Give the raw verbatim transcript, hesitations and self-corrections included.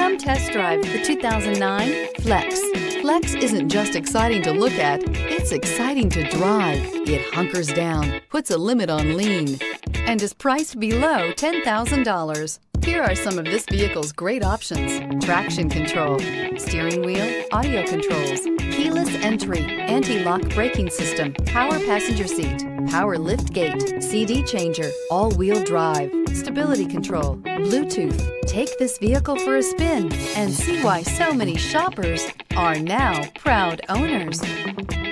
Come test drive the two thousand nine Flex. Flex isn't just exciting to look at, it's exciting to drive. It hunkers down, puts a limit on lean, and is priced below ten thousand dollars. Here are some of this vehicle's great options: traction control, steering wheel audio controls, keyless entry, anti-lock braking system, power passenger seat, power lift gate, C D changer, all-wheel drive, stability control, Bluetooth. Take this vehicle for a spin and see why so many shoppers are now proud owners.